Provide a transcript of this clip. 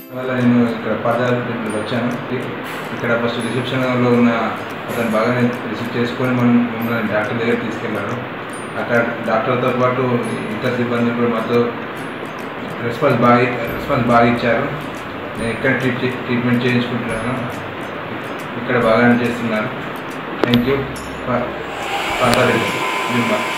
వల్ల నేను ఇక్కడ పాదయాత్రకు వచ్చాను. ఇక్కడ ఫస్ట్ రిసెప్షన్లో ఉన్న అతను బాగానే రిసీవ్ చేసుకొని మమ్మల్ని డాక్టర్ దగ్గర తీసుకెళ్ళారు. అక్కడ డాక్టర్తో పాటు ఇతర సిబ్బంది కూడా మాతో రెస్పాన్స్ బాగా ఇచ్చారు. నేను ఇక్కడ ట్రీట్మెంట్ చేయించుకుంటున్నాను. ఇక్కడ బాగానే చేస్తున్నారు. Thank you for